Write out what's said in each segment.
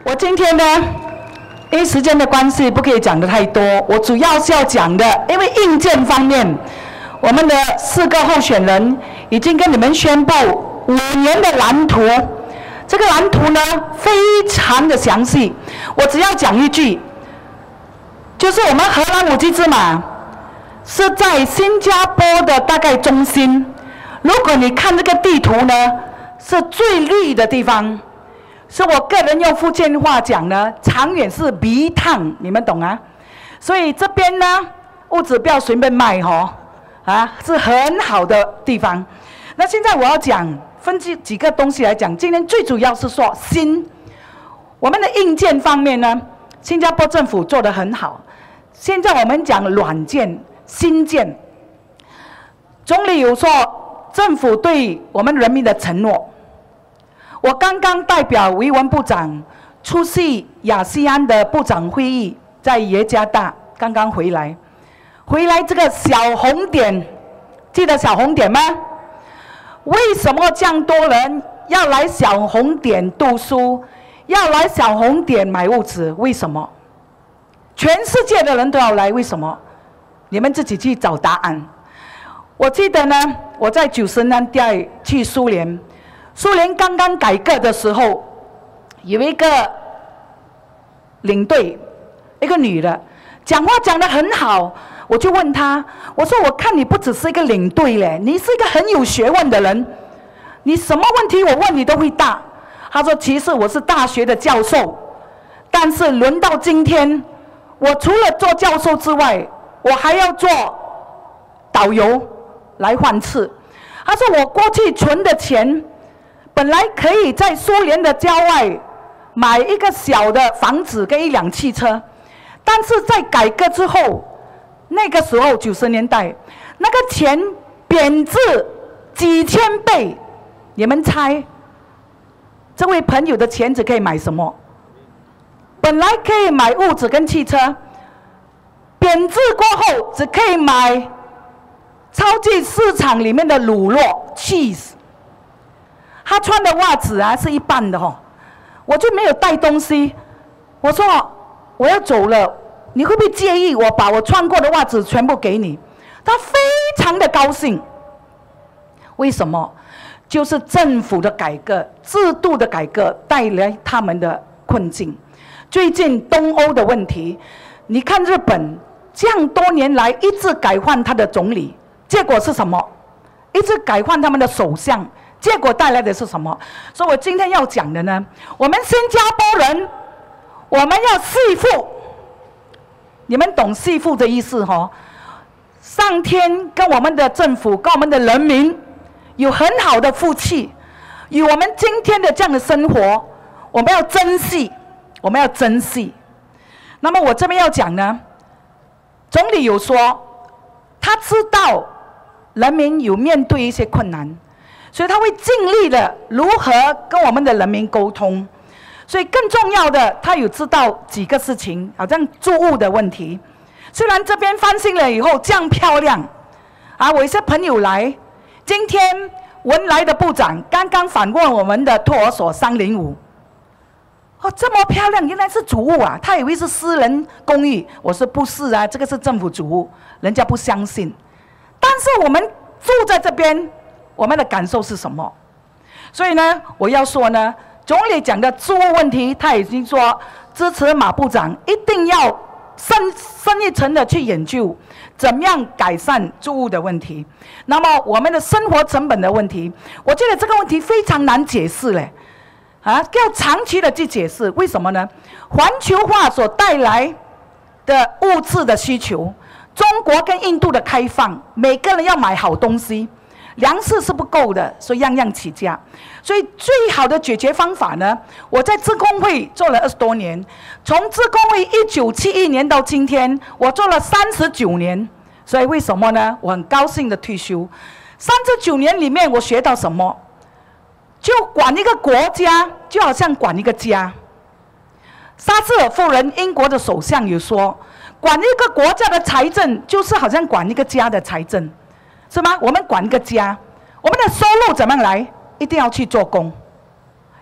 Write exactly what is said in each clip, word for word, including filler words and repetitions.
我今天呢，因为时间的关系，不可以讲的太多。我主要是要讲的，因为硬件方面，我们的四个候选人已经跟你们宣布五年的蓝图。这个蓝图呢，非常的详细。我只要讲一句，就是我们荷兰五 G 之马是在新加坡的大概中心。如果你看这个地图呢，是最绿的地方。是我个人用福建话讲呢，长远是鼻烫，你们懂啊？所以这边呢，屋子不要随便卖哦，啊，是很好的地方。那现在我要讲分几几个东西来讲，今天最主要是说新，我们的硬件方面呢，新加坡政府做得很好。现在我们讲软件、新建，总理有说政府对我们人民的承诺。我刚刚代表维文部长出席亚细安的部长会议，在耶加达刚刚回来。回来这个小红点，记得小红点吗？为什么这样多人要来小红点读书，要来小红点买物资？为什么？全世界的人都要来，为什么？你们自己去找答案。我记得呢，我在九十年代去苏联。苏联刚刚改革的时候，有一个领队，一个女的，讲话讲得很好。我就问她，我说我看你不只是一个领队嘞，你是一个很有学问的人，你什么问题我问你都会答。她说其实我是大学的教授，但是轮到今天，我除了做教授之外，我还要做导游来换吃。她说我过去存的钱本来可以在苏联的郊外买一个小的房子跟一辆汽车，但是在改革之后，那个时候九十年代，那个钱贬值几千倍。你们猜，这位朋友的钱只可以买什么？本来可以买物质跟汽车，贬值过后只可以买超级市场里面的乳酪 cheese。他穿的袜子啊是一半的哦，我就没有带东西。我说我要走了，你会不会介意我把我穿过的袜子全部给你？他非常的高兴。为什么？就是政府的改革、制度的改革带来他们的困境。最近东欧的问题，你看日本这样多年来一直改换他的总理，结果是什么？一直改换他们的首相。结果带来的是什么？所以我今天要讲的呢，我们新加坡人，我们要惜福。你们懂惜福的意思哦？上天跟我们的政府、跟我们的人民有很好的福气，有我们今天的这样的生活，我们要珍惜，我们要珍惜。那么我这边要讲呢，总理有说，他知道人民有面对一些困难。所以他会尽力的如何跟我们的人民沟通，所以更重要的，他有知道几个事情，好像住屋的问题。虽然这边翻新了以后这样漂亮，啊，我一些朋友来，今天文莱的部长刚刚访问我们的托儿所三零五，哦，这么漂亮，原来是主屋啊，他以为是私人公寓，我说不是啊，这个是政府主屋，人家不相信。但是我们住在这边。我们的感受是什么？所以呢，我要说呢，总理讲的住屋问题，他已经说支持马部长一定要深深一层的去研究，怎么样改善住屋的问题。那么我们的生活成本的问题，我觉得这个问题非常难解释嘞，啊，要长期的去解释。为什么呢？环球化所带来的物质的需求，中国跟印度的开放，每个人要买好东西。粮食是不够的，所以样样起价。所以最好的解决方法呢，我在职工会做了二十多年，从职工会一九七一年到今天，我做了三十九年。所以为什么呢？我很高兴的退休。三十九年里面，我学到什么？就管一个国家，就好像管一个家。撒切尔夫人，英国的首相有说，管一个国家的财政，就是好像管一个家的财政。是吗？我们管一个家，我们的收入怎么样来？一定要去做工，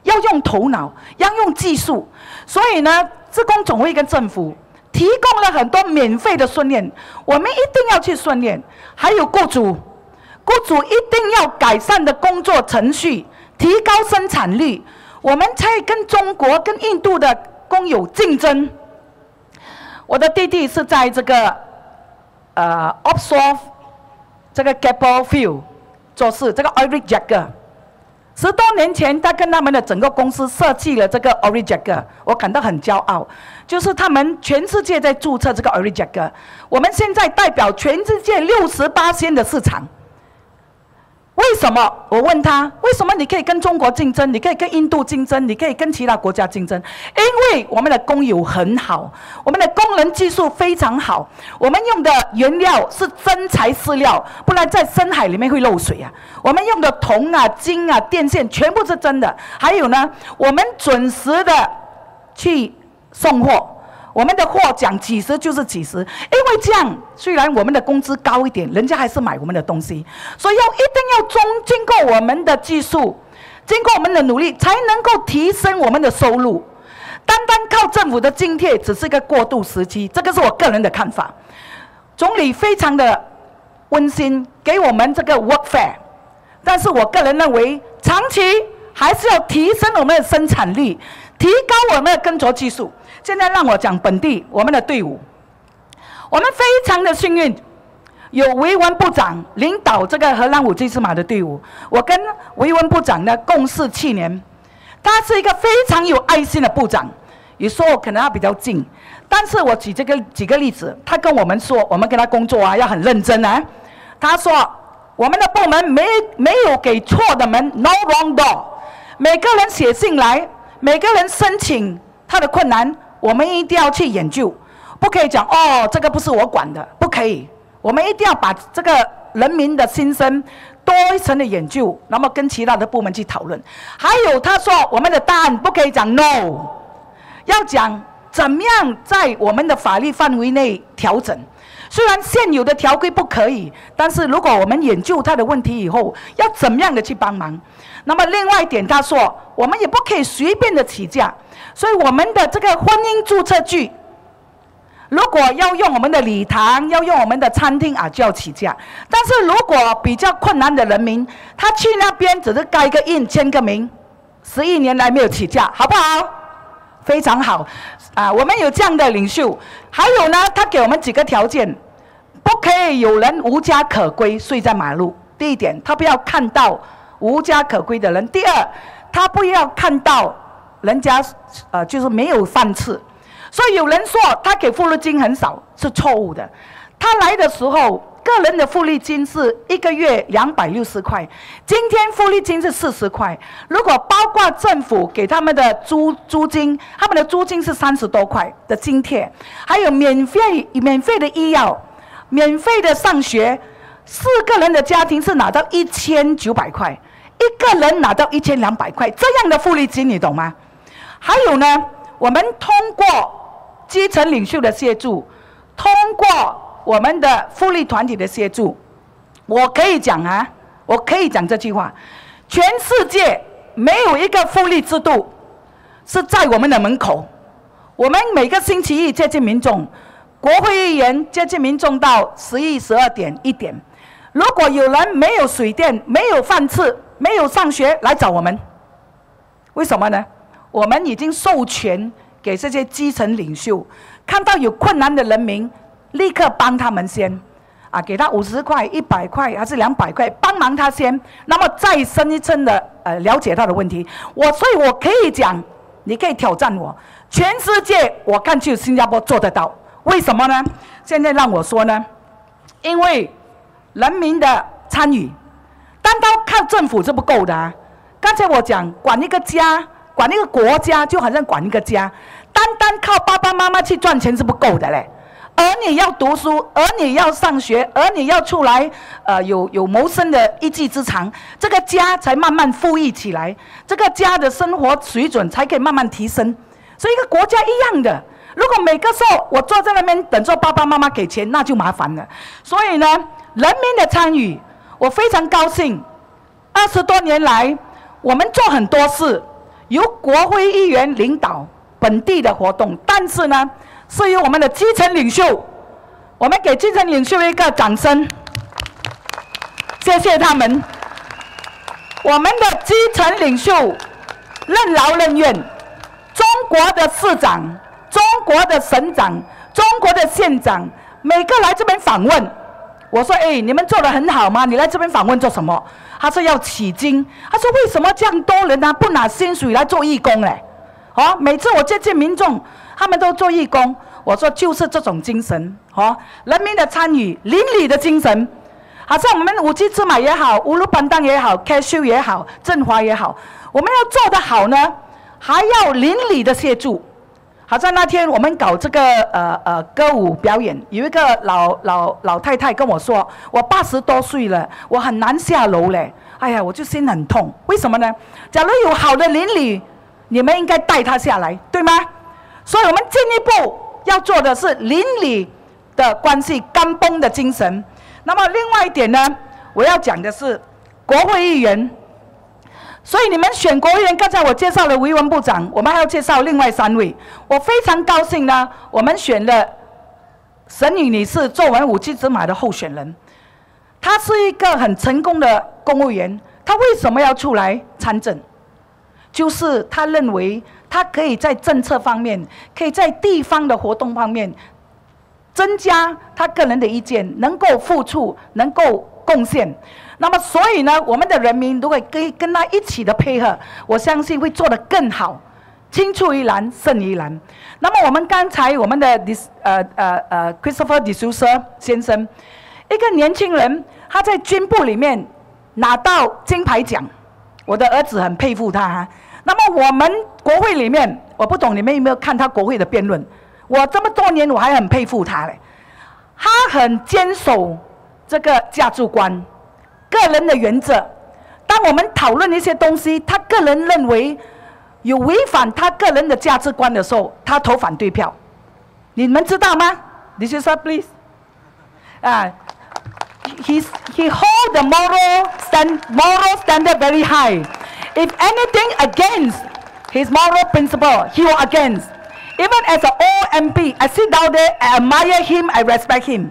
要用头脑，要用技术。所以呢，职工总会跟政府提供了很多免费的训练，我们一定要去训练。还有雇主，雇主一定要改善的工作程序，提高生产率，我们才跟中国、跟印度的工友竞争。我的弟弟是在这个呃 offshore 这个 Keppel Field 做事，这个 Oil Jagger。十多年前，他跟他们的整个公司设计了这个 Oil Jagger， 我感到很骄傲。就是他们全世界在注册这个 Oil Jagger， 我们现在代表全世界六十八%的市场。为什么？我问他，为什么你可以跟中国竞争，你可以跟印度竞争，你可以跟其他国家竞争？因为我们的工友很好，我们的工人技术非常好，我们用的原料是真材实料，不然在深海里面会漏水啊。我们用的铜啊、金啊、电线全部是真的。还有呢，我们准时的去送货。我们的货讲几十就是几十，因为这样虽然我们的工资高一点，人家还是买我们的东西，所以要一定要中经过我们的技术，经过我们的努力，才能够提升我们的收入。单单靠政府的津贴只是一个过渡时期，这个是我个人的看法。总理非常的温馨，给我们这个 work fair， 但是我个人认为，长期还是要提升我们的生产力，提高我们的耕作技术。现在让我讲本地我们的队伍，我们非常的幸运，有维文部长领导这个荷兰五 G 之马的队伍。我跟维文部长呢共事七年，他是一个非常有爱心的部长。有时候可能他比较近，但是我举这个几个例子，他跟我们说，我们跟他工作啊要很认真啊。他说我们的部门没没有给错的门 ，no wrong door， 每个人写信来，每个人申请他的困难。我们一定要去研究，不可以讲哦，这个不是我管的，不可以。我们一定要把这个人民的心声多一层的研究，那么跟其他的部门去讨论。还有他说，我们的答案不可以讲 no， 要讲怎么样在我们的法律范围内调整。虽然现有的条规不可以，但是如果我们研究他的问题以后，要怎么样的去帮忙？那么另外一点，他说我们也不可以随便的起价。所以我们的这个婚姻注册据，如果要用我们的礼堂，要用我们的餐厅啊，就要起价。但是如果比较困难的人民，他去那边只是盖个印、签个名，十一年来没有起价，好不好？非常好啊！我们有这样的领袖。还有呢，他给我们几个条件，不可以有人无家可归睡在马路。第一点，他不要看到无家可归的人；第二，他不要看到人家呃就是没有饭吃。所以有人说他给福利金很少是错误的。他来的时候，个人的福利金是一个月两百六十块，今天福利金是四十块。如果包括政府给他们的租租金，他们的租金是三十多块的津贴，还有免费免费的医药，免费的上学。四个人的家庭是拿到一千九百块，一个人拿到一千两百块，这样的福利金你懂吗？还有呢，我们通过基层领袖的协助，通过我们的福利团体的协助，我可以讲啊，我可以讲这句话：全世界没有一个福利制度是在我们的门口。我们每个星期一接近民众，国会议员接近民众到十一、十二点、一点。如果有人没有水电、没有饭吃、没有上学，来找我们，为什么呢？我们已经授权给这些基层领袖，看到有困难的人民，立刻帮他们先，啊，给他五十块、一百块还是两百块，帮忙他先，那么再深一层的呃了解他的问题。我所以，我可以讲，你可以挑战我，全世界我看只有新加坡做得到。为什么呢？现在让我说呢，因为人民的参与，单单靠政府是不够的啊。刚才我讲，管一个家。管一个国家就好像管一个家，单单靠爸爸妈妈去赚钱是不够的嘞。儿女要读书，儿女要上学，儿女要出来，呃，有有谋生的一技之长，这个家才慢慢富裕起来，这个家的生活水准才可以慢慢提升。所以一个国家一样的，如果每个时候我坐在那边等着爸爸妈妈给钱，那就麻烦了。所以呢，人民的参与，我非常高兴。二十多年来，我们做很多事。 由国会议员领导本地的活动，但是呢，是由我们的基层领袖，我们给基层领袖一个掌声，谢谢他们。我们的基层领袖任劳任怨，中国的市长、中国的省长、中国的县长，每个来这边访问。我说：“哎，你们做得很好吗？你来这边访问做什么？”他说：“要取经。”他说：“为什么这样多人呢、啊、不拿薪水来做义工嘞？”哦，每次我接近民众，他们都做义工。我说：“就是这种精神，哦，人民的参与、邻里的精神。好像我们五鸡芝麻也好，乌鲁班当也好 ，cashew 也好，振华也好，我们要做得好呢，还要邻里的协助。”好像那天我们搞这个呃呃歌舞表演，有一个老老老太太跟我说：“我八十多岁了，我很难下楼嘞。”哎呀，我就心很痛。为什么呢？假如有好的邻里，你们应该带她下来，对吗？所以我们进一步要做的是邻里的关系干崩的精神。那么另外一点呢，我要讲的是国会议员。所以你们选国会议员，刚才我介绍了维文部长，我们还要介绍另外三位。我非常高兴呢，我们选了沈宇女士做我们五鸡芝麻的候选人。她是一个很成功的公务员，她为什么要出来参政？就是她认为她可以在政策方面，可以在地方的活动方面，增加她个人的意见，能够付出，能够贡献。那么，所以呢，我们的人民如果跟跟他一起的配合，我相信会做得更好，青出于蓝胜于蓝。那么，我们刚才我们的呃呃呃 Christopher D'Souza 先生，一个年轻人，他在军部里面拿到金牌奖，我的儿子很佩服他、啊。那么，我们国会里面，我不懂你们有没有看他国会的辩论？我这么多年我还很佩服他嘞，他很坚守这个价值观。个人的原则，当我们讨论一些东西，他个人认为有违反他个人的价值观的时候，他投反对票。你们知道吗 ？This is a please. 啊、uh, ，he he hold the moral stand moral standard very high. If anything against his moral principle, he will against. Even as an old M P, I sit down there, I admire him, I respect him.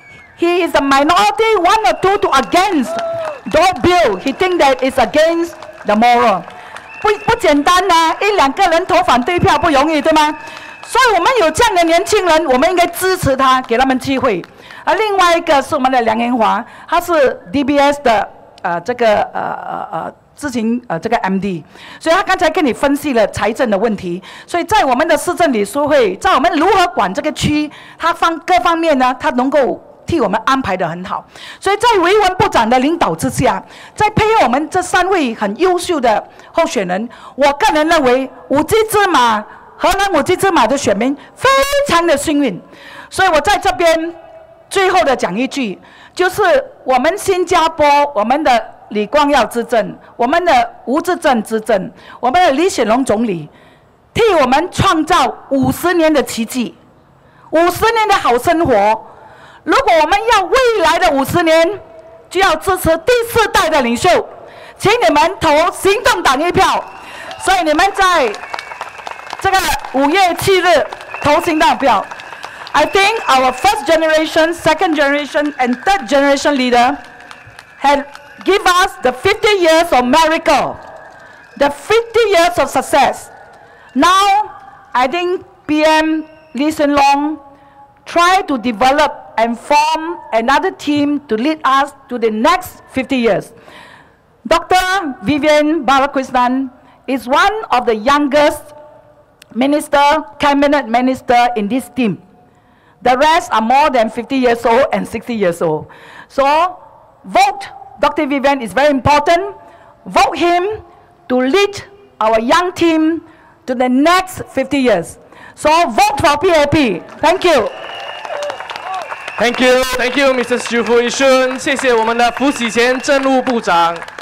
He is a minority, one or two to against the bill. He think that it's against the moral. 不不简单呐、啊，一两个人投反对票不容易，对吗？所以我们有这样的年轻人，我们应该支持他，给他们机会。而另外一个是我们的梁延华，他是 D B S 的呃这个呃呃呃知情呃这个 M D， 所以他刚才跟你分析了财政的问题。所以在我们的市政理事会，在我们如何管这个区，他方各方面呢，他能够替我们安排得很好，所以在维文部长的领导之下，在配合我们这三位很优秀的候选人，我个人认为五鸡芝麻荷兰五鸡芝麻的选民非常的幸运，所以我在这边最后的讲一句，就是我们新加坡，我们的李光耀执政，我们的吴志正执政，我们的李显龙总理，替我们创造五十年的奇迹，五十年的好生活。如果我们要未来的五十年，就要支持第四代的领袖，请你们投行动党一票。所以你们在这个五月七日投行动票。I think our first generation, second generation, and third generation leader had give us the fifty years of miracle, the fifty years of success. Now, I think P M Lee Hsien Loong try to develop and form another team to lead us to the next fifty years. Doctor Vivian Balakrishnan is one of the youngest minister, cabinet minister in this team. The rest are more than fifty years old and sixty years old. So, vote Doctor Vivian is very important. Vote him to lead our young team to the next fifty years. So, vote for P A P. Thank you. Thank you, thank you, Missus 徐福一顺，谢谢我们的福喜前政务部长。